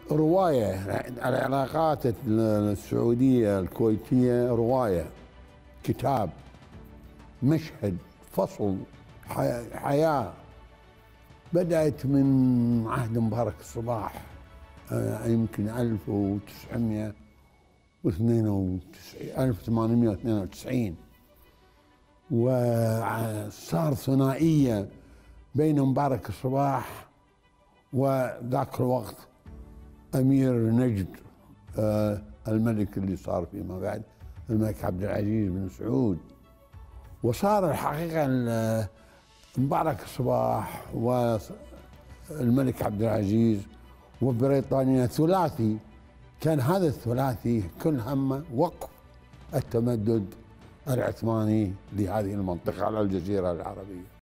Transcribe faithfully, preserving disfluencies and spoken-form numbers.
رواية. العلاقات السعودية الكويتية رواية، كتاب، مشهد، فصل، حياة. بدأت من عهد مبارك الصباح يمكن ألف وتسعمئة واثنين وتسعين ألف وثمانمئة واثنين وتسعين، وصار ثنائية بين مبارك الصباح وذاك الوقت أمير نجد آه الملك اللي صار فيما بعد الملك عبد العزيز بن سعود. وصار الحقيقة مبارك الصباح والملك عبد العزيز وبريطانيا ثلاثي، كان هذا الثلاثي كل همه وقف التمدد العثماني لهذه المنطقة على الجزيرة العربية.